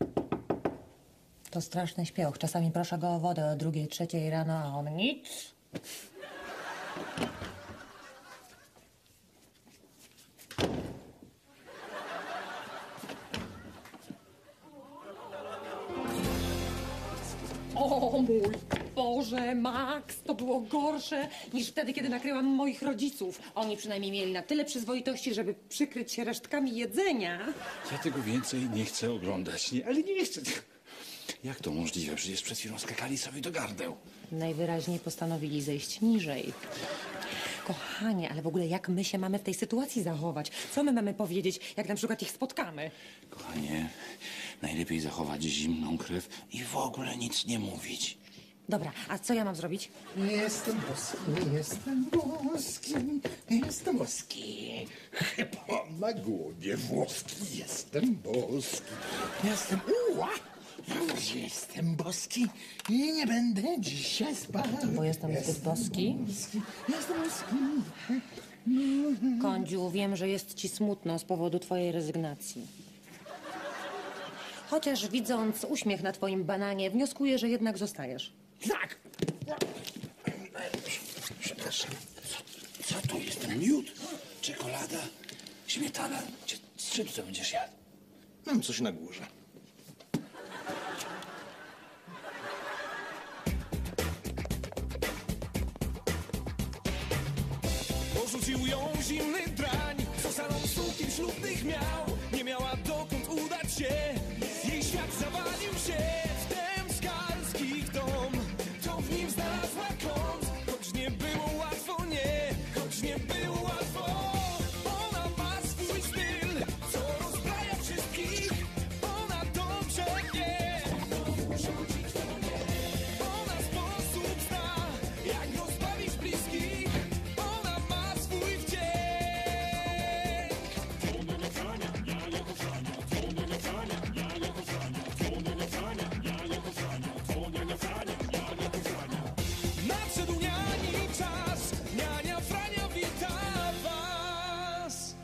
To straszny śpioch. Czasami proszę go o wodę o 2, 3 rano, a on nic. O mój Boże, Max, to było gorsze niż wtedy, kiedy nakryłam moich rodziców. Oni przynajmniej mieli na tyle przyzwoitości, żeby przykryć się resztkami jedzenia. Ja tego więcej nie chcę oglądać, nie, ale nie chcę. Jak to możliwe? Przecież przed chwilą skakali sobie do gardeł. Najwyraźniej postanowili zejść niżej. Kochanie, ale w ogóle jak my się mamy w tej sytuacji zachować? Co my mamy powiedzieć, jak na przykład ich spotkamy? Kochanie, najlepiej zachować zimną krew i w ogóle nic nie mówić. Dobra, a co ja mam zrobić? Jestem boski, jestem boski, jestem boski. Chyba na głowie włoski, jestem boski. Jestem, jestem boski i nie będę dzisiaj spał. Bo jestem zbyt boski? Jestem boski. Kądziu, wiem, że jest ci smutno z powodu twojej rezygnacji. Chociaż widząc uśmiech na twoim bananie, wnioskuję, że jednak zostajesz. Tak. Przepraszam, co to jest? Miód? Czekolada? Śmietana? Z czym to będziesz jadł? Mam coś na górze. Porzucił ją zimny drań, co salon sukien ślubnych miał. Nie miała dokąd udać się, jej świat zawalił się. Wtem Skalski w dom, to w nim znalazła kąt. Choć nie było łatwo, nie, choć nie było łatwo. Ona ma swój styl, co rozbraja wszystkich. Ona dobrze wie, ona sposób zna, jak rozbawić bliskich. Ona ma swój wdzięk. Nadszedł niani czas, niania Frania wita was.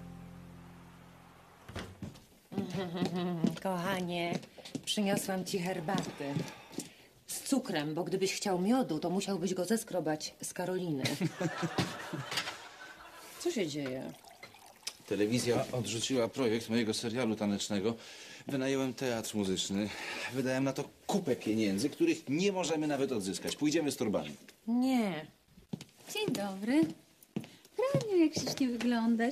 Kochanie, przyniosłam ci herbaty. Z cukrem, bo gdybyś chciał miodu, to musiałbyś go zeskrobać z Karoliny. Co się dzieje? Telewizja odrzuciła projekt mojego serialu tanecznego. Wynająłem teatr muzyczny. Wydałem na to kupę pieniędzy, których nie możemy nawet odzyskać. Pójdziemy z torbami. Nie. Dzień dobry. Franiu, jak ślicznie wyglądasz.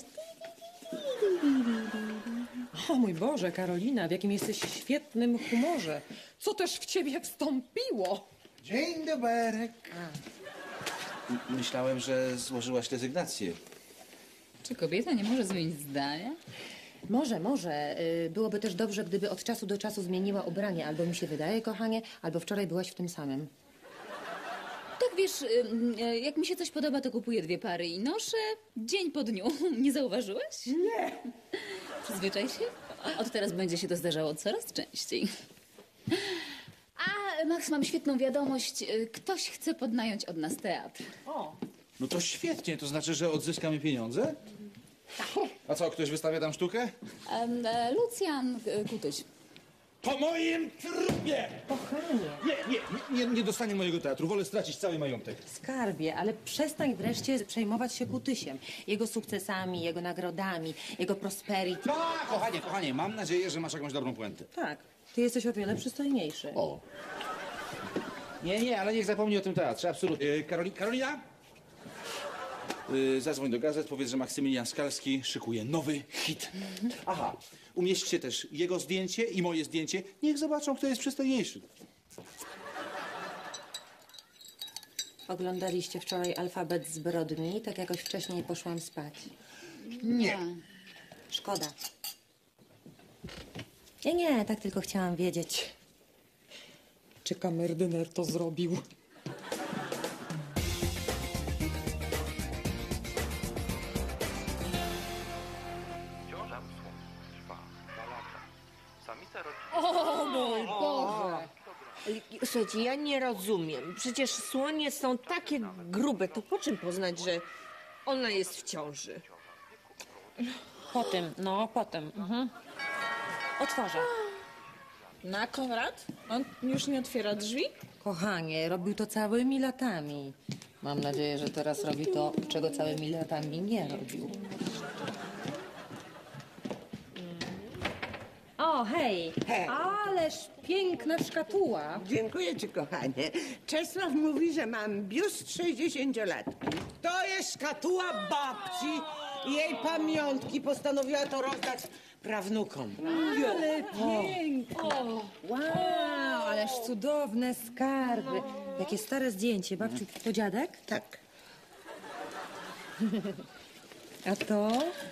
O mój Boże, Karolina, w jakim jesteś świetnym humorze. Co też w ciebie wstąpiło? Dzień dobry. Myślałem, że złożyłaś rezygnację. Czy kobieta nie może zmienić zdania? Może. Byłoby też dobrze, gdyby od czasu do czasu zmieniła ubranie. Albo mi się wydaje, kochanie, albo wczoraj byłaś w tym samym. Tak, wiesz, jak mi się coś podoba, to kupuję 2 pary i noszę dzień po dniu. Nie zauważyłeś? Nie. Przyzwyczaj się. Od teraz będzie się to zdarzało coraz częściej. A, Max, mam świetną wiadomość. Ktoś chce podnająć od nas teatr. O. No to świetnie, to znaczy, że odzyskamy pieniądze? A co, ktoś wystawia tam sztukę? Lucjan Kutyś. Po moim trupie! Kochanie. Nie dostanie mojego teatru, wolę stracić cały majątek. Skarbie, ale przestań wreszcie przejmować się Kutysiem. Jego sukcesami, jego nagrodami, jego prosperity. Kochanie, mam nadzieję, że masz jakąś dobrą puentę. Tak, ty jesteś o wiele przystojniejszy. O. Nie, ale niech zapomni o tym teatrze, absolutnie. Karolina? Zadzwoń do gazet, powiedz, że Maksymilian Skalski szykuje nowy hit. Aha, umieśćcie też jego zdjęcie i moje zdjęcie. Niech zobaczą, kto jest przystojniejszy. Oglądaliście wczoraj Alfabet zbrodni, tak jakoś wcześniej poszłam spać. Nie. Szkoda. Nie, tak tylko chciałam wiedzieć, czy kamerdyner to zrobił. Ciąża słon trwa 2 lata. Samica rodzi... O mój Boże! Słuchajcie, ja nie rozumiem. Przecież słonie są takie grube. To po czym poznać, że ona jest w ciąży? Potem. Mhm. Otworzę. Na Konrad? On już nie otwiera drzwi? Kochanie, robił to całymi latami. Mam nadzieję, że teraz robi to, czego całymi latami nie robił. O, hej! Hej. Ależ piękna szkatuła. Dziękuję ci, kochanie. Czesław mówi, że mam biust 60-latki. To jest szkatuła babci i jej pamiątki. Postanowiła to rozdać prawnukom. Ale piękna! Wow, ależ cudowne skarby. Jakie stare zdjęcie. Babciu, to dziadek? Tak. A to?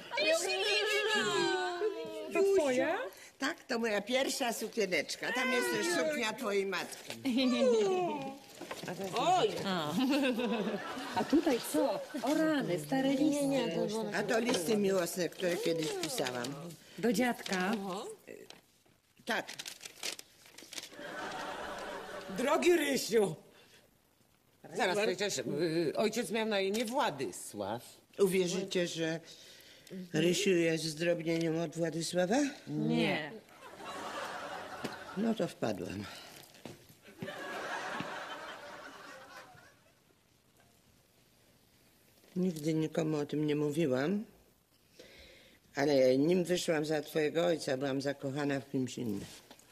To twoja? Tak, to moja pierwsza sukieneczka. Tam jest też suknia twojej matki. A tutaj co? O rany, stare listy. A to listy miłosne, które kiedyś pisałam. Do dziadka. Tak. Drogi Rysiu. Zaraz, przecież ojciec miał na imię Władysław. Uwierzycie, że Rysiu jest zdrobnieniem od Władysława? Nie. No to wpadłam. Nigdy nikomu o tym nie mówiłam, ale nim wyszłam za twojego ojca, byłam zakochana w kimś innym.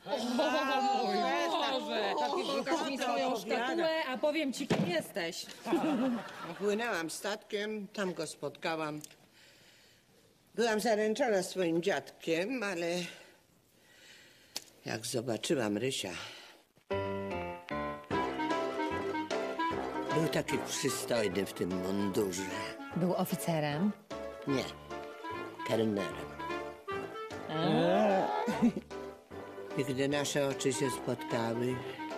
Pokaż mi swoją szkatułę, a powiem ci, kim jesteś. Płynęłam statkiem, tam go spotkałam. Byłam zaręczona swoim dziadkiem, ale jak zobaczyłam Rysia, był taki przystojny w tym mundurze. Był oficerem. Nie, kelnerem. I gdy nasze oczy się spotkały,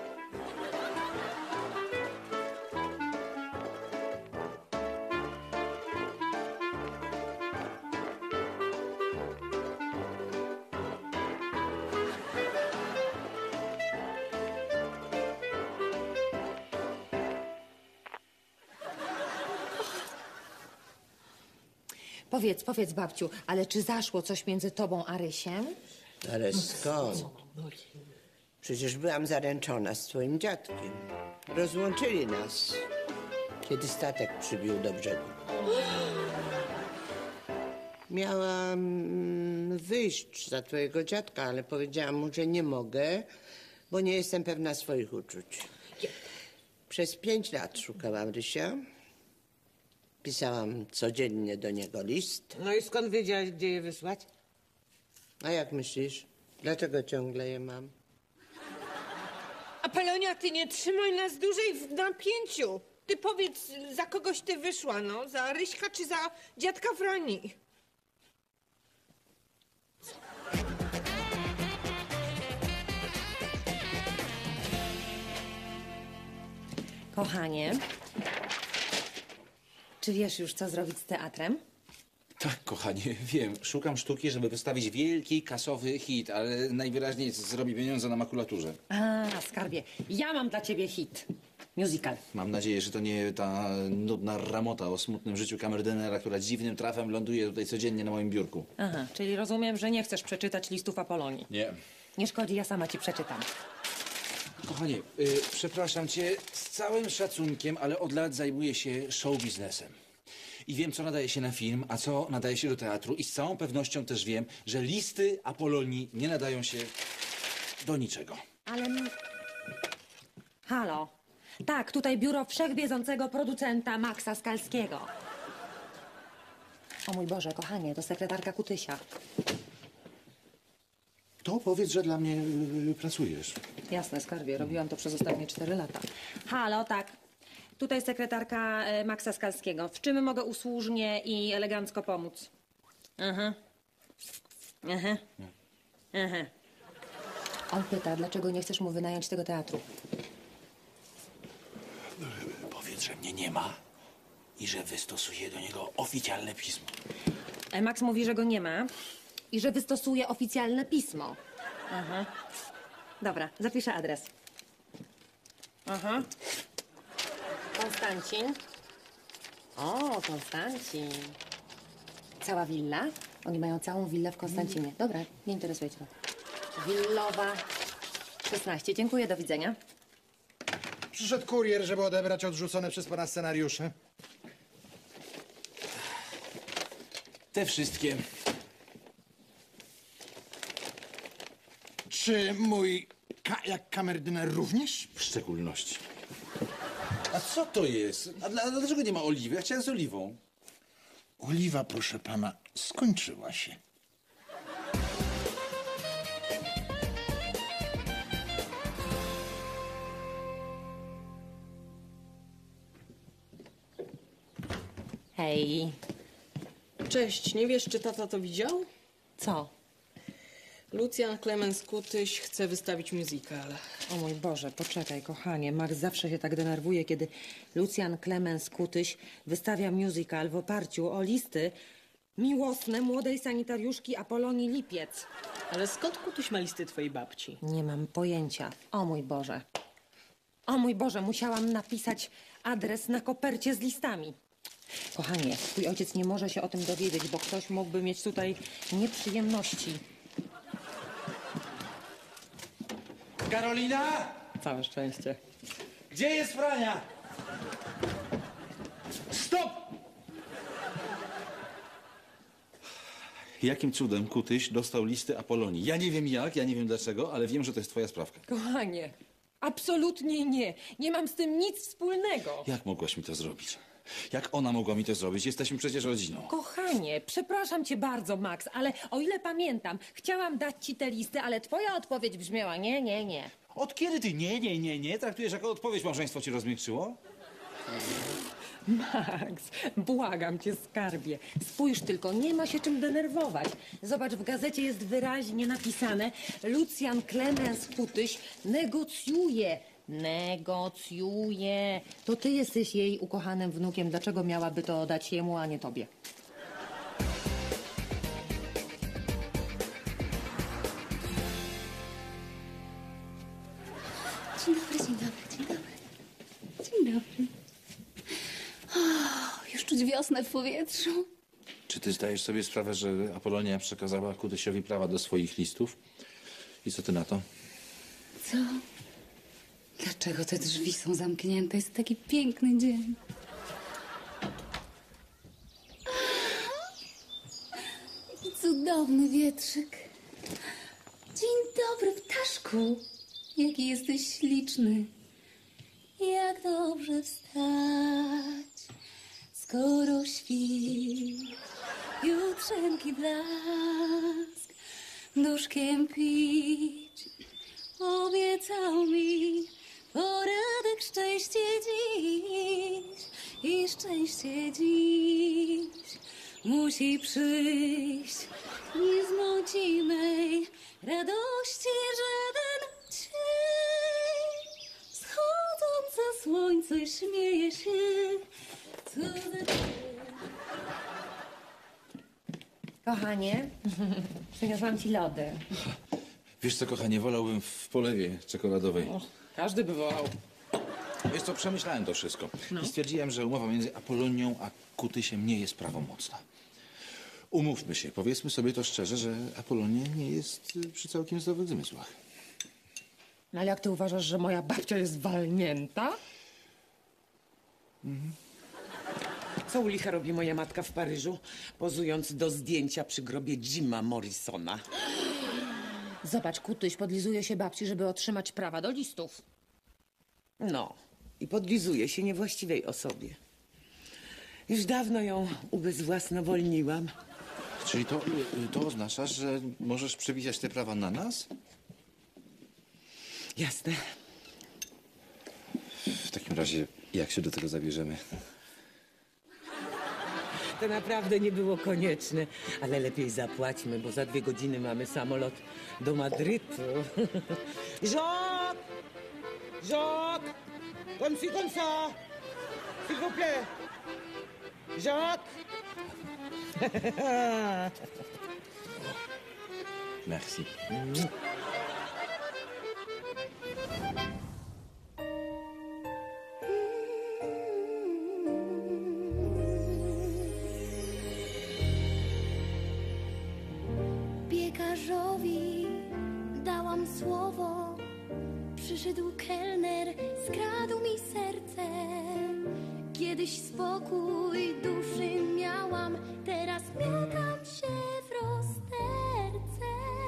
Powiedz, babciu, ale czy zaszło coś między tobą a Rysiem? ale skąd? Przecież byłam zaręczona z twoim dziadkiem. Rozłączyli nas, kiedy statek przybił do brzegu. Miałam wyjść za twojego dziadka, ale powiedziałam mu, że nie mogę, bo nie jestem pewna swoich uczuć. Przez 5 lat szukałam Rysia. Pisałam codziennie do niego list. No i skąd wiedziałaś, gdzie je wysłać? A jak myślisz? Dlaczego ciągle je mam? Apelonia, ty nie trzymaj nas dłużej w napięciu. Ty powiedz, za kogoś ty wyszła, no? Za Ryśka czy za dziadka Frani? Kochanie, czy wiesz już, co zrobić z teatrem? Tak, kochanie, wiem. Szukam sztuki, żeby wystawić wielki, kasowy hit, ale najwyraźniej zrobi pieniądze na makulaturze. A, skarbie, ja mam dla ciebie hit. Musical. Mam nadzieję, że to nie ta nudna ramota o smutnym życiu kamerdynera, która dziwnym trafem ląduje tutaj codziennie na moim biurku. Aha, czyli rozumiem, że nie chcesz przeczytać listów Apolonii. Nie. Nie szkodzi, ja sama ci przeczytam. Kochanie, przepraszam cię z całym szacunkiem, ale od lat zajmuję się show biznesem. I wiem, co nadaje się na film, a co nadaje się do teatru. I z całą pewnością też wiem, że listy Apolonii nie nadają się do niczego. Ale... Halo. Tak, tutaj biuro wszechwiedzącego producenta Maxa Skalskiego. O mój Boże, kochanie, to sekretarka Kutysia. To powiedz, że dla mnie pracujesz. Jasne, skarbie, robiłam to przez ostatnie 4 lata. Halo, tak. Tutaj sekretarka Maxa Skalskiego. W czym mogę usłużnie i elegancko pomóc? Aha. Aha. Aha. On pyta, dlaczego nie chcesz mu wynająć tego teatru. Powiedz, że mnie nie ma i że wystosuję do niego oficjalne pismo. Max mówi, że go nie ma i że wystosuje oficjalne pismo. Aha. Dobra, zapiszę adres. Aha. Konstancin. O, Konstancin. Cała willa? Oni mają całą willę w Konstancinie. Dobra, nie interesuje cię to. Willowa 16. Dziękuję, do widzenia. Przyszedł kurier, żeby odebrać odrzucone przez pana scenariusze. Te wszystkie. Czy mój jak kamerdyner również? W szczególności. A co to jest? A dlaczego nie ma oliwy? Ja chciałem z oliwą. Oliwa, proszę pana, skończyła się. Hej. Cześć, nie wiesz, czy tata to widział? Co? Lucjan Clemens Kutyś chce wystawić musical. O mój Boże, poczekaj, kochanie. Max zawsze się tak denerwuje, kiedy Lucjan Clemens Kutyś wystawia musical w oparciu o listy miłosne młodej sanitariuszki Apolonii Lipiec. Ale skąd Kutyś ma listy twojej babci? Nie mam pojęcia. O mój Boże. O mój Boże, musiałam napisać adres na kopercie z listami. Kochanie, twój ojciec nie może się o tym dowiedzieć, bo ktoś mógłby mieć tutaj nieprzyjemności. Karolina! Całe szczęście. Gdzie jest Frania? Stop! Jakim cudem Kutyś dostał listy Apolonii? Ja nie wiem jak, ja nie wiem dlaczego, ale wiem, że to jest twoja sprawka. Kochanie, absolutnie nie. Nie mam z tym nic wspólnego. Jak mogłaś mi to zrobić? Jak ona mogła mi to zrobić? Jesteśmy przecież rodziną. Kochanie, przepraszam cię bardzo, Max, ale o ile pamiętam, chciałam dać ci te listy, ale twoja odpowiedź brzmiała nie, nie, nie. Od kiedy ty nie traktujesz jako odpowiedź małżeństwo cię rozmiękczyło? Max, błagam cię, skarbie. Spójrz tylko, nie ma się czym denerwować. Zobacz, w gazecie jest wyraźnie napisane: Lucjan Clemens Kutyś negocjuje. Negocjuje. To ty jesteś jej ukochanym wnukiem. Dlaczego miałaby to dać jemu, a nie tobie? Dzień dobry, dzień dobry, dzień dobry. Dzień dobry. Już czuć wiosnę w powietrzu. Czy ty zdajesz sobie sprawę, że Apolonia przekazała Kutysiowi prawa do swoich listów? I co ty na to? Co? Dlaczego te drzwi są zamknięte? Jest taki piękny dzień. Jaki cudowny wietrzyk. Dzień dobry, ptaszku. Jaki jesteś śliczny. Jak dobrze wstać, skoro śpisz. Jutrzenki blask, duszkiem pić. Obiecał mi poradek szczęście dziś. I szczęście dziś musi przyjść. Nie zmąci mej radości żaden cień. Wschodzące słońce śmieje się. Cudze... Kochanie, przyniosłam ci lody. Wiesz co, kochanie, wolałbym w polewie czekoladowej. Każdy by wolał. Wiesz co, przemyślałem to wszystko. I stwierdziłem, że umowa między Apolonią a Kutysiem nie jest prawomocna. Umówmy się, powiedzmy sobie to szczerze, że Apolonia nie jest przy całkiem zdrowych zmysłach. No ale jak ty uważasz, że moja babcia jest walnięta? Co u licha robi moja matka w Paryżu, pozując do zdjęcia przy grobie Jima Morrisona? Zobacz, Kutyś podlizuje się babci, żeby otrzymać prawa do listów. No, i podlizuje się niewłaściwej osobie. Już dawno ją ubezwłasnowolniłam. Czyli to oznacza, że możesz przepisać te prawa na nas? Jasne. W takim razie, jak się do tego zabierzemy? To naprawdę nie było konieczne, ale lepiej zapłaćmy, bo za 2 godziny mamy samolot do Madrytu. Jacques! Jacques! Comme ça! S'il vous plaît! Jacques! Merci. Piekarzowi dałam słowo, Przyszedł kelner, skradł mi serce. Kiedyś spokój duszy miałam, teraz miotam się w rozterce.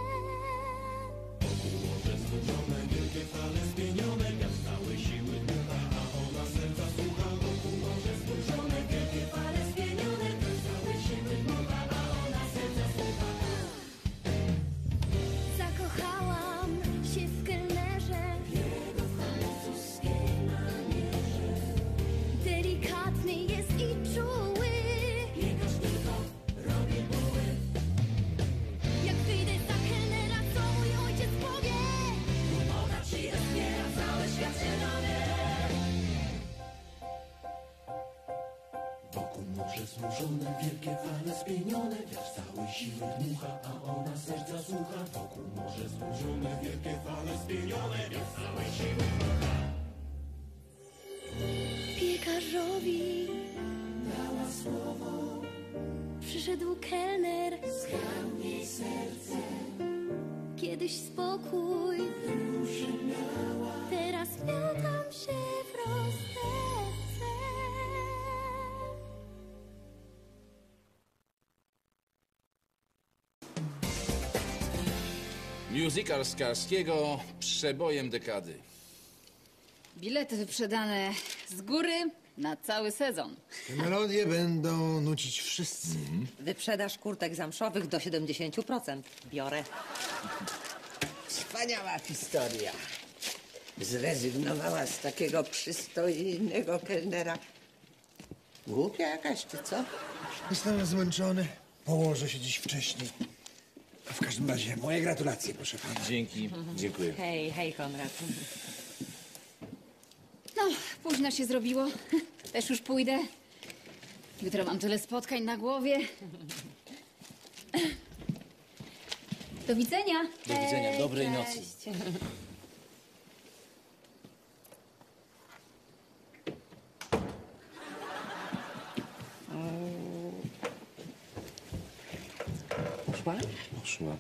Może znużone, wielkie fale spienione, wiatr całe siły dmucha, a ona serca słucha. Wokół morze znużone, wielkie fale spienione, wiatr całe siły dmucha, a ona serca słucha. Zakochałam się w kelnerze, w jego francuskiej manierze. Delikatny jest i czuły, piekarz tylko robi buły. Jak wyjdę za kelnera, co mój ojciec powie? Woda ci rozbiera, cały świat się dowie. Wokół morze znużone, wielkie fale spienione, wiatr całej siły dmucha, a ona serca słucha. Wokół morze znużone, wielkie fale spienione, wiatr całej siły dmucha. Piekarzowi dała słowo, przyszedł kelner, skradł jej serce. Kiedyś spokój duszy miała, teraz miotam się w rozterce. Musical Skarskiego przebojem dekady. Bilety wyprzedane z góry na cały sezon. Te melodie będą nucić wszyscy. Wyprzedaż kurtek zamszowych do 70%. Biorę. Wspaniała historia. Zrezygnowała z takiego przystojnego kelnera. Głupia jakaś, czy co? Jestem zmęczony. Położę się dziś wcześniej. A w każdym razie moje gratulacje, proszę pana. Dzięki, dziękuję. Hej, hej, Konrad. No, późno się zrobiło. Też już pójdę. Jutro mam tyle spotkań na głowie. Do widzenia. Do widzenia, dobrej nocy. Cześć. Poszła? Poszła.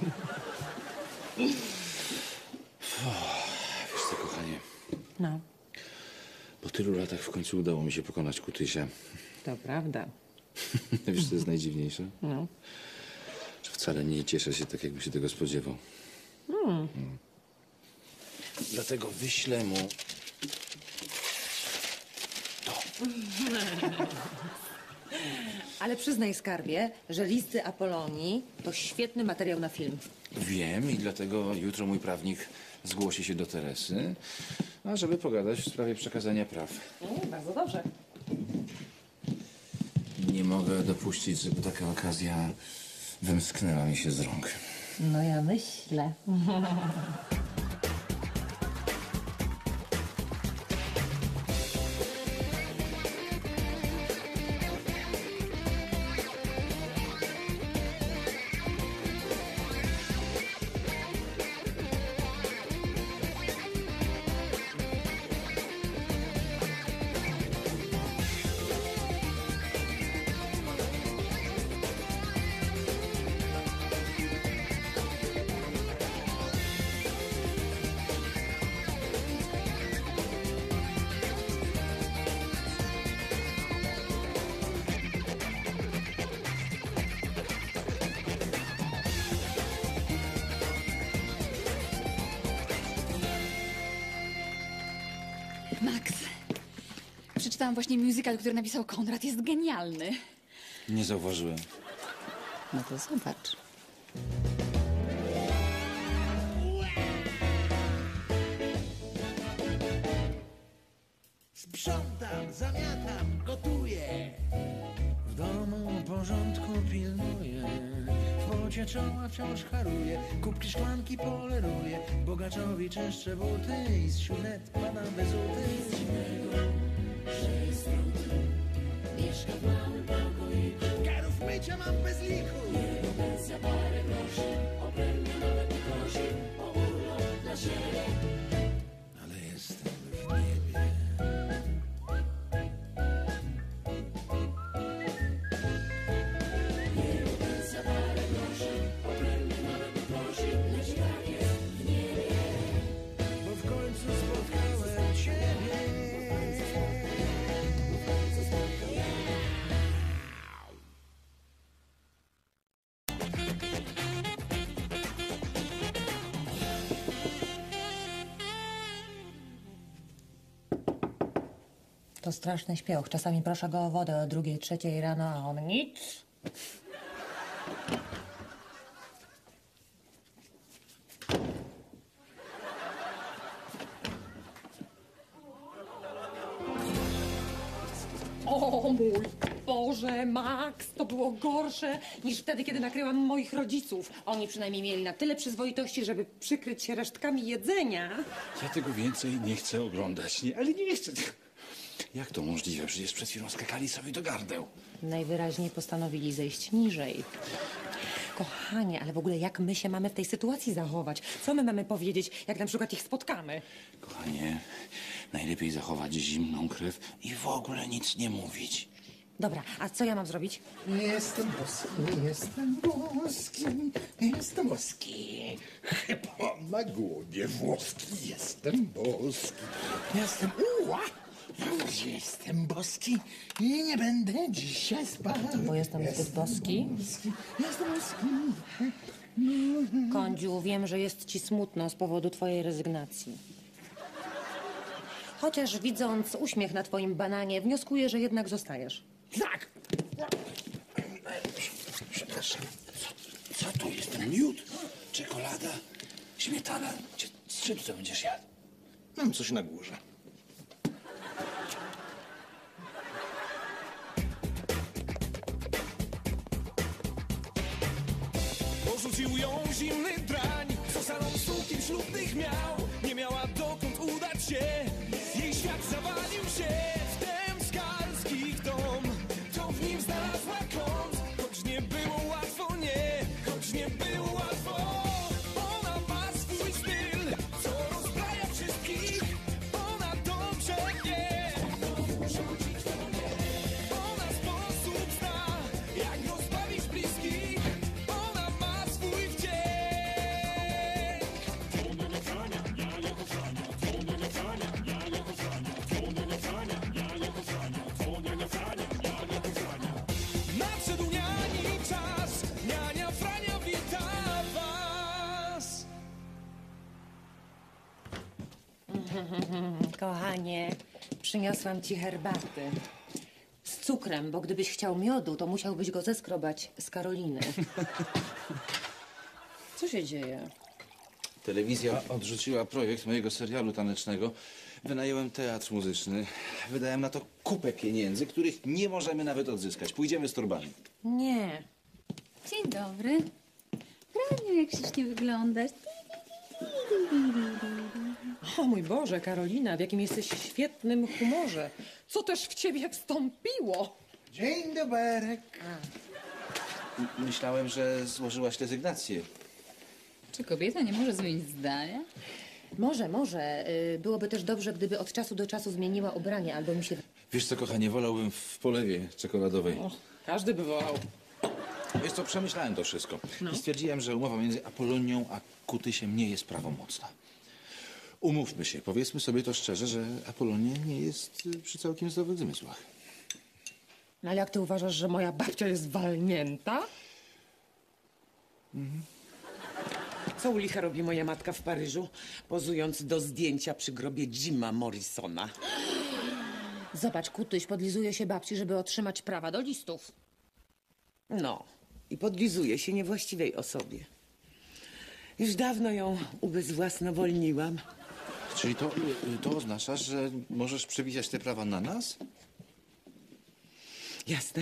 Wiesz co, kochanie, No, po tylu latach w końcu udało mi się pokonać Kutysia. to prawda. Wiesz, co jest najdziwniejsze? No. Że wcale nie cieszę się tak, jakby się tego spodziewał. Dlatego wyślę mu Ale przyznaj, skarbie, że listy Apolonii to świetny materiał na film. Wiem i dlatego jutro mój prawnik zgłosi się do Teresy, a żeby pogadać w sprawie przekazania praw. Bardzo dobrze. Nie mogę dopuścić, żeby taka okazja wymsknęła mi się z rąk. No ja myślę. Max, przeczytałam właśnie musical, który napisał Konrad. Jest genialny. Nie zauważyłem. No to zobacz. Sprzątam, zamiatam, gotuję. W domu porządku pilnuję. W pocie czoła wciąż haruję. Kubki, szklanki poleruję. Bogaczowi czyszczę buty i z siunet padam bez uty. Z dziwnego, że jest trudny. Mieszka w małym pokoiku. Garów mycia mam bez lichu. Jego pensja parę groszy. O premię nawet nie prosi. O urlop dla siebie. Ale jestem w niebie. Bo w To straszny śpioch. Czasami proszę go o wodę o 2, 3 rano, a on nic. O mój Boże, Max, to było gorsze niż wtedy, kiedy nakryłam moich rodziców. Oni przynajmniej mieli na tyle przyzwoitości, żeby przykryć się resztkami jedzenia. Ja tego więcej nie chcę oglądać, nie, ale nie chcę. Jak to możliwe? Przecież przed chwilą skakali sobie do gardeł. Najwyraźniej postanowili zejść niżej. Kochanie, ale w ogóle jak my się mamy w tej sytuacji zachować? Co my mamy powiedzieć, jak na przykład ich spotkamy? Kochanie, najlepiej zachować zimną krew i w ogóle nic nie mówić. Dobra, a co ja mam zrobić? Jestem boski, jestem boski, jestem boski. Chyba na głowie włoski, jestem boski. Jestem, jestem boski i nie będę dzisiaj spał. Bo jestem zbyt boski? Jestem boski. Kądziu, wiem, że jest ci smutno z powodu twojej rezygnacji. Chociaż widząc uśmiech na twoim bananie, wnioskuję, że jednak zostajesz. Tak. Przepraszam. Co to jest? Miód? Czekolada, śmietana. Z czym to będziesz jadł? Mam coś na górze. Porzucił ją zimny drań, co salon sukien ślubnych miał. Nie miała dokąd udać się, jej świat zawalił się w Temskalskich dom. To w nim znalazła kąt, choć nie było łatwo, nie, choć nie było łatwo. Ona ma swój styl, co rozbraja wszystkich. Ona dobrze wie, ona sposób zna, jak rozbawić bliskich. Ona ma swój wdzięk. Nadszedł niani czas, niania Frania wita was. Kochanie, przyniosłam ci herbaty. Z cukrem, bo gdybyś chciał miodu, to musiałbyś go zeskrobać z Karoliny. Co się dzieje? Telewizja odrzuciła projekt mojego serialu tanecznego. Wynająłem teatr muzyczny. Wydałem na to kupę pieniędzy, których nie możemy nawet odzyskać. Pójdziemy z torbami. Nie. Dzień dobry. Franiu, jak ślicznie wyglądasz. O mój Boże, Karolina, w jakim jesteś świetnym humorze. Co też w ciebie wstąpiło? Dzień dobry. Myślałem, że złożyłaś rezygnację. Czy kobieta nie może zmienić zdania? Może. Byłoby też dobrze, gdyby od czasu do czasu zmieniła ubranie, albo mi się... Wiesz co, kochanie, wolałbym w polewie czekoladowej. Każdy by wolał. Wiesz co, przemyślałem to wszystko. I stwierdziłem, że umowa między Apolonią a Kutysiem nie jest prawomocna. Umówmy się, powiedzmy sobie to szczerze, że Apolonia nie jest przy całkiem zdrowych zmysłach. No ale jak ty uważasz, że moja babcia jest walnięta? Co u licha robi moja matka w Paryżu, pozując do zdjęcia przy grobie Jima Morrisona? Zobacz, Kutyś podlizuje się babci, żeby otrzymać prawa do listów. No, i podlizuje się niewłaściwej osobie. Już dawno ją ubezwłasnowolniłam. Czyli to oznacza, że możesz przepisać te prawa na nas? Jasne.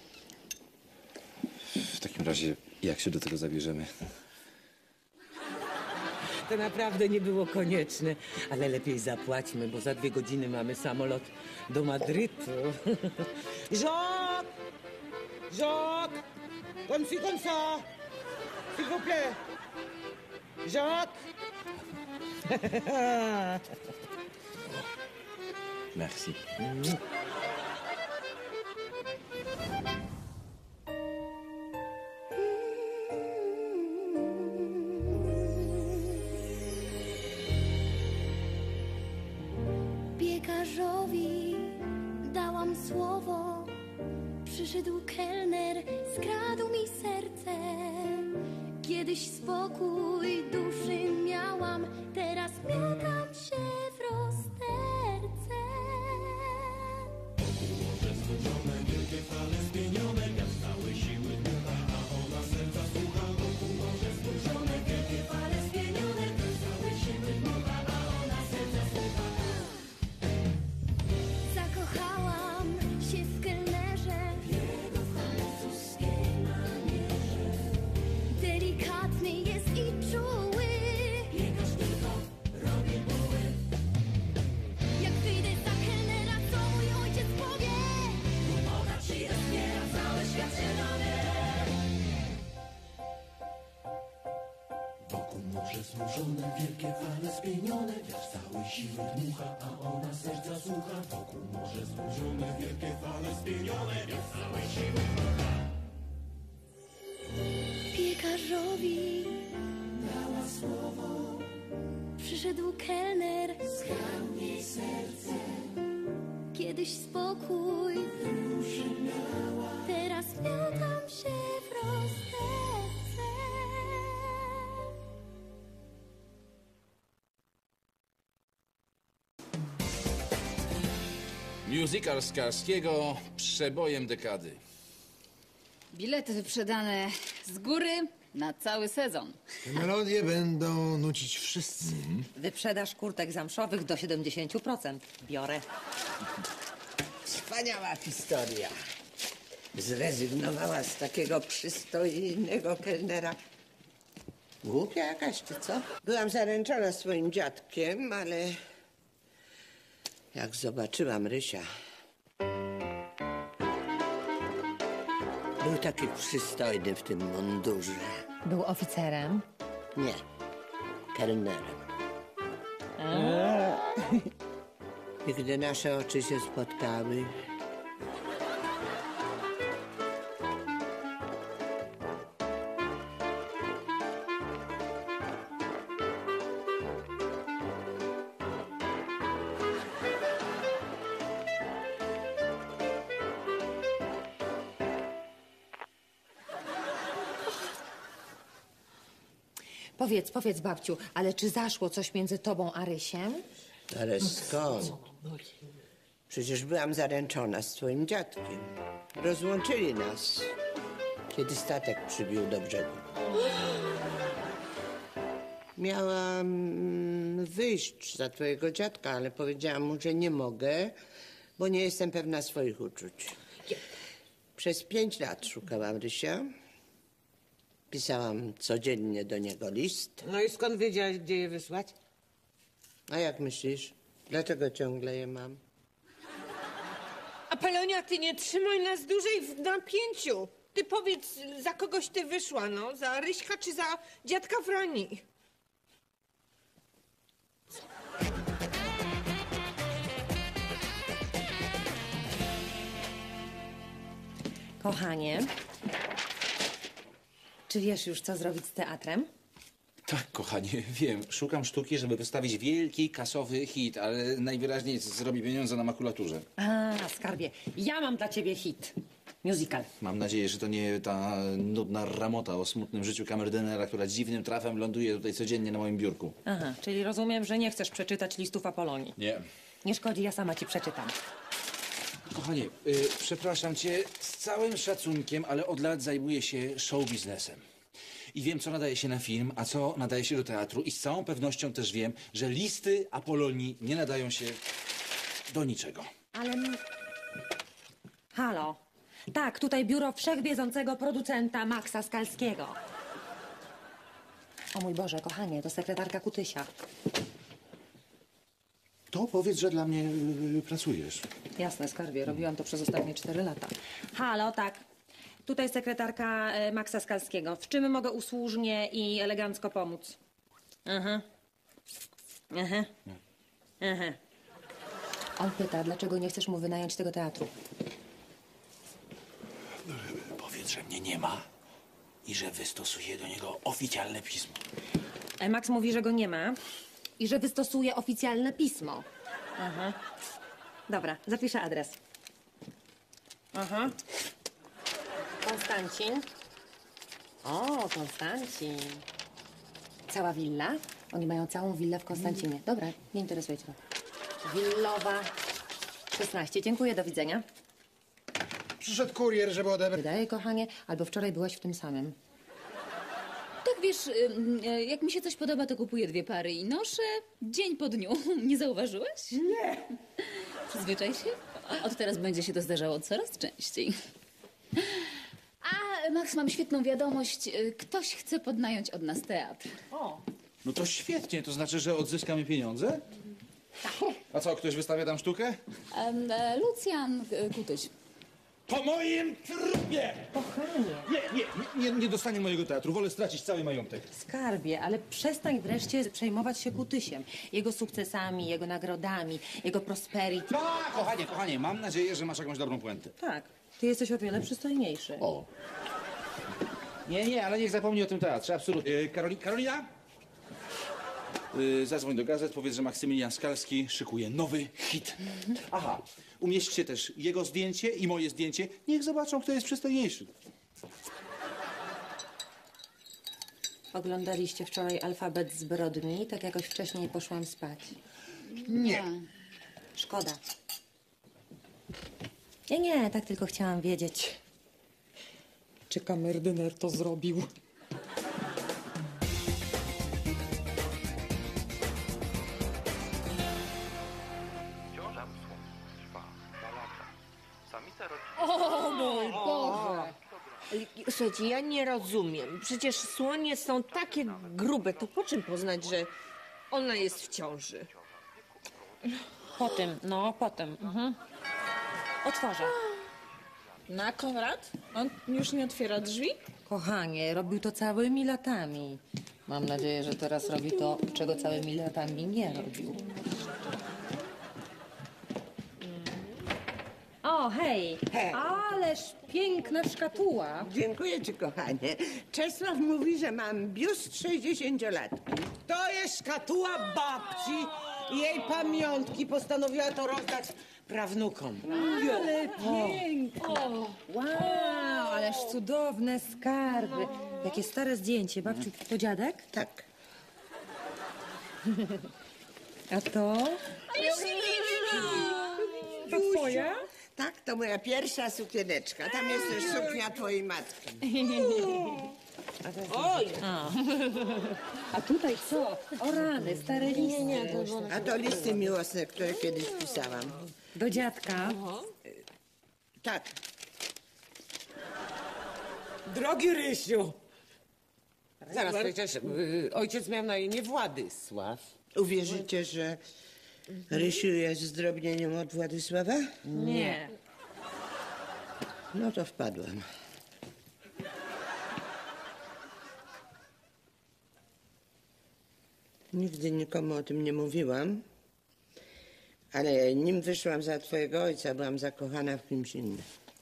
W takim razie, jak się do tego zabierzemy? To naprawdę nie było konieczne, ale lepiej zapłaćmy, bo za 2 godziny mamy samolot do Madrytu. Jacques! Jacques! Comme ça! S'il vous plaît! Jacques! Merci. Piekarzowi dałam słowo, przyszedł kelner, skradł mi serce. Kiedyś spokój duszy miałam, teraz miotam się w rozterce. morze znużone, wielkie fale spienione, wiatr całej siły dmucha, a ona serca słucha. Wokół morze znużone, wielkie fale spienione, wiatr całej siły dmucha. Piekarzowi dała słowo, przyszedł kelner, zgarł jej serce. Kiedyś spokój duszy miała, teraz miotam się w rozterce. Musical Skarskiego przebojem dekady. Bilety wyprzedane z góry na cały sezon. Te melodie będą nucić wszyscy. Wyprzedaż kurtek zamszowych do 70%. Biorę. Wspaniała historia. Zrezygnowała z takiego przystojnego kelnera. Głupia jakaś, czy co? Byłam zaręczona swoim dziadkiem, ale jak zobaczyłam Rysia, był taki przystojny w tym mundurze. Był oficerem. Nie, kelnerem. I gdy nasze oczy się spotkały, Powiedz, babciu, ale czy zaszło coś między tobą a Rysiem? ale skąd? Przecież byłam zaręczona z twoim dziadkiem. Rozłączyli nas, kiedy statek przybił do brzegu. Miałam wyjść za twojego dziadka, ale powiedziałam mu, że nie mogę, bo nie jestem pewna swoich uczuć. Przez 5 lat szukałam Rysia. Pisałam codziennie do niego list. No i skąd wiedziałaś, gdzie je wysłać? A jak myślisz? Dlaczego ciągle je mam? Apelonia, ty nie trzymaj nas dłużej w napięciu. Ty powiedz, za kogoś ty wyszła, no? Za Ryśka czy za dziadka Frani? Kochanie, czy wiesz już, co zrobić z teatrem? Tak, kochanie, wiem. Szukam sztuki, żeby wystawić wielki, kasowy hit, ale najwyraźniej zrobi pieniądze na makulaturze. A, skarbie, ja mam dla ciebie hit. Musical. Mam nadzieję, że to nie ta nudna ramota o smutnym życiu kamerdynera, która dziwnym trafem ląduje tutaj codziennie na moim biurku. Aha, czyli rozumiem, że nie chcesz przeczytać listów Apolonii. Nie. Nie szkodzi, ja sama ci przeczytam. Kochanie, przepraszam cię z całym szacunkiem, ale od lat zajmuję się show biznesem. I wiem, co nadaje się na film, a co nadaje się do teatru. I z całą pewnością też wiem, że listy Apolonii nie nadają się do niczego. Ale... Halo. Tak, tutaj biuro wszechwiedzącego producenta Maxa Skalskiego. O mój Boże, kochanie, to sekretarka Kutysia. To powiedz, że dla mnie pracujesz. Jasne, skarbie, robiłam to przez ostatnie 4 lata. Halo, tak. Tutaj sekretarka Maxa Skalskiego. W czym mogę usłużnie i elegancko pomóc? Aha. Aha. Aha. On pyta, dlaczego nie chcesz mu wynająć tego teatru. Powiedz, że mnie nie ma i że wystosuję do niego oficjalne pismo. Max mówi, że go nie ma i że wystosuje oficjalne pismo. Aha. Dobra, zapiszę adres. Aha. Konstancin. O, Konstancin. Cała willa? Oni mają całą willę w Konstancinie. Dobra, nie interesuje cię to. Willowa 16. Dziękuję, do widzenia. Przyszedł kurier, żeby odebrać. Wydaje, kochanie, albo wczoraj byłaś w tym samym. Tak wiesz, jak mi się coś podoba, to kupuję 2 pary i noszę dzień po dniu. Nie zauważyłeś? Nie. Przyzwyczaj się. Od teraz będzie się to zdarzało coraz częściej. A, Max, mam świetną wiadomość. Ktoś chce podnająć od nas teatr. O. No to świetnie, to znaczy, że odzyskamy pieniądze? A co, ktoś wystawia tam sztukę? Lucjan Kutyś. Po moim trupie! Kochanie. Nie dostanie mojego teatru. Wolę stracić cały majątek. Skarbie, ale przestań wreszcie przejmować się Kutysiem. Jego sukcesami, jego nagrodami, jego prosperity. Kochanie, mam nadzieję, że masz jakąś dobrą puentę. Tak, ty jesteś o wiele przystojniejszy. O. Nie, ale niech zapomni o tym teatrze, absolutnie. Karolina? Zadzwoń do gazet, powiedz, że Maksymilian Skalski szykuje nowy hit. Aha, umieśćcie też jego zdjęcie i moje zdjęcie. Niech zobaczą, kto jest przystojniejszy. Oglądaliście wczoraj Alfabet zbrodni, tak jakoś wcześniej poszłam spać. Nie. Szkoda. Nie, tak tylko chciałam wiedzieć, czy kamerdyner to zrobił. Ciąża słonów trwa 2 lata. Samica rodzi... O mój Boże! Słuchajcie, ja nie rozumiem. Przecież słonie są takie grube. To po czym poznać, że ona jest w ciąży? Po tym. Otworzę. Na Konrad? On już nie otwiera drzwi? Kochanie, robił to całymi latami. Mam nadzieję, że teraz robi to, czego całymi latami nie robił. O, hej! Ależ piękna szkatuła. Dziękuję ci, kochanie. Czesław mówi, że mam biust 60-latki. To jest szkatuła babci i jej pamiątki. Postanowiła to rozdać prawnukom. Ale piękna! Wow, ależ cudowne skarby. Jakie stare zdjęcie. Babciu, to dziadek? Tak. A to? To twoja? Tak, to moja pierwsza sukieneczka. Tam jest też suknia twojej matki. Oj! A tutaj co? O rany, stare listy. A to listy miłosne, które kiedyś pisałam. Do dziadka. Tak. Drogi Rysiu! Zaraz, przecież ojciec miał na imię Władysław. Uwierzycie, że Rysiu jest zdrobnieniem od Władysława? Nie. No to wpadłam. Nigdy nikomu o tym nie mówiłam, ale nim wyszłam za twojego ojca, byłam zakochana w kimś innym.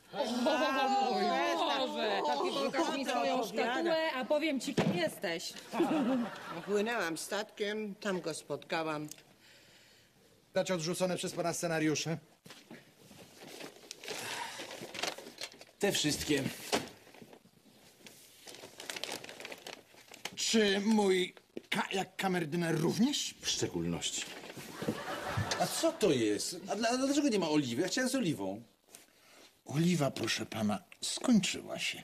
Pokaż mi swoją szkatułę, a powiem ci, kim jesteś. Płynęłam statkiem, tam go spotkałam. Dać odrzucone przez pana scenariusze. Te wszystkie. Czy mój jak kamerdyner również? W szczególności. A co to jest? A dlaczego nie ma oliwy? Ja chciałem z oliwą. Oliwa, proszę pana, skończyła się.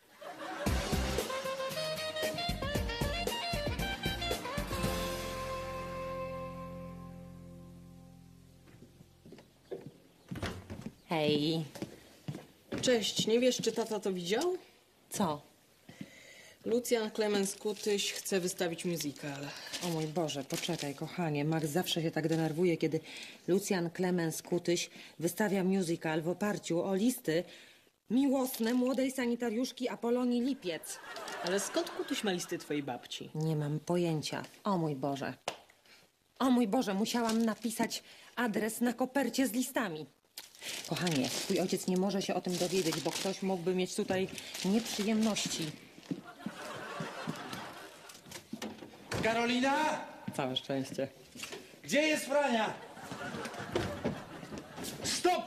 Hej. Cześć, nie wiesz, czy tata to widział? Co? Lucjan Clemens Kutyś chce wystawić musical. O mój Boże, poczekaj, kochanie. Max zawsze się tak denerwuje, kiedy Lucjan Clemens Kutyś wystawia musical w oparciu o listy miłosne młodej sanitariuszki Apolonii Lipiec. Ale skąd Kutyś ma listy twojej babci? Nie mam pojęcia. O mój Boże. O mój Boże, musiałam napisać adres na kopercie z listami. Kochanie, twój ojciec nie może się o tym dowiedzieć, bo ktoś mógłby mieć tutaj nieprzyjemności. Karolina! Całe szczęście. Gdzie jest Frania? Stop!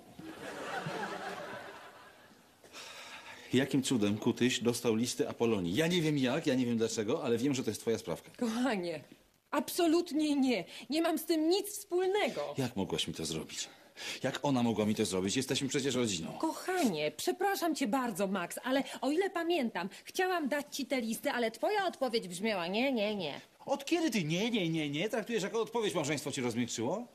Jakim cudem Kutyś dostał listy Apolonii? Ja nie wiem jak, ja nie wiem dlaczego, ale wiem, że to jest twoja sprawka. Kochanie, absolutnie nie. Nie mam z tym nic wspólnego. Jak mogłaś mi to zrobić? Jak ona mogła mi to zrobić? Jesteśmy przecież rodziną. Kochanie, przepraszam cię bardzo, Max, ale o ile pamiętam, chciałam dać ci te listy, ale twoja odpowiedź brzmiała nie. Od kiedy ty nie traktujesz jako odpowiedź? Małżeństwo cię rozmiękczyło?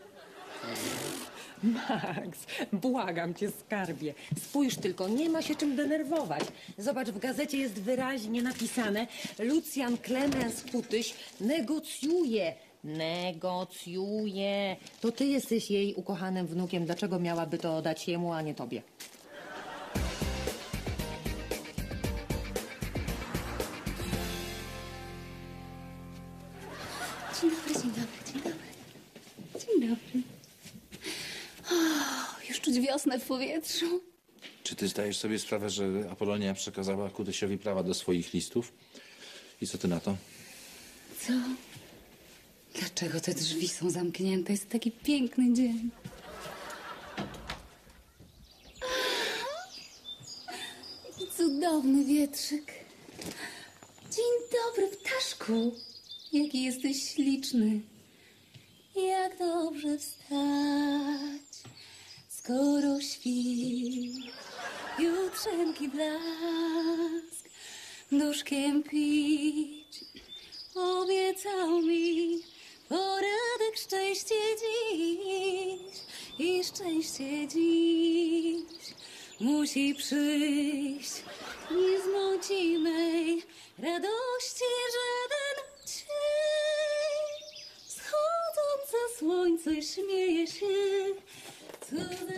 Max, błagam cię, skarbie. Spójrz tylko, nie ma się czym denerwować. Zobacz, w gazecie jest wyraźnie napisane: Lucjan Clemens Kutyś negocjuje. To ty jesteś jej ukochanym wnukiem. Dlaczego miałaby to dać jemu, a nie tobie? Dzień dobry, dzień dobry, dzień dobry. Dzień dobry. O, już czuć wiosnę w powietrzu. Czy ty zdajesz sobie sprawę, że Apolonia przekazała Kutysiowi prawa do swoich listów? I co ty na to? Co? Dlaczego te drzwi są zamknięte? Jest taki piękny dzień. Jaki cudowny wietrzyk. Dzień dobry, ptaszku. Jaki jesteś śliczny. Jak dobrze wstać, skoro śpisz. Jutrzenki blask, duszkiem pić. Obiecał mi poradek szczęście dziś. I szczęście dziś musi przyjść. Nie zmąci mej radości żaden cień. Wschodzące słońce śmieje się. Cudownie.